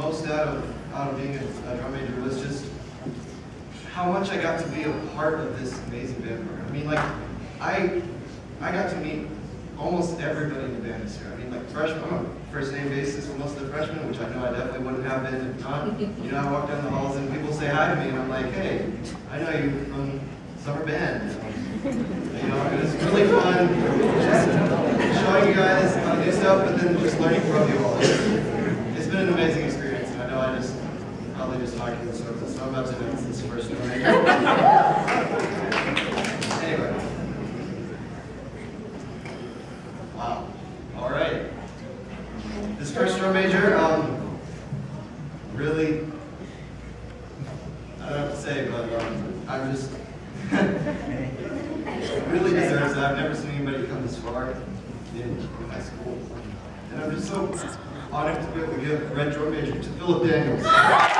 most out of being a drum major was just how much I got to be a part of this amazing band program. I mean, like, I got to meet almost everybody in the band this year. I mean, like, freshmen, I'm a first-name basis for most of the freshmen, which I know I definitely wouldn't have been if not. You know, I walk down the halls and people say hi to me, and I'm like, hey, I know you from summer band. You know, it was really fun just showing you guys how to do stuff, but then just learning from you all. It's been an amazing experience, and I know I just probably just talked in circles, so I'm about to announce this first one right here. Anyway. Wow. All right. This first drum major, really, I don't have to say, but I'm just really deserves it. I've never seen anybody come this far in high school. And I'm just so honored to be able to give Red Drum Major to Philip Daniels.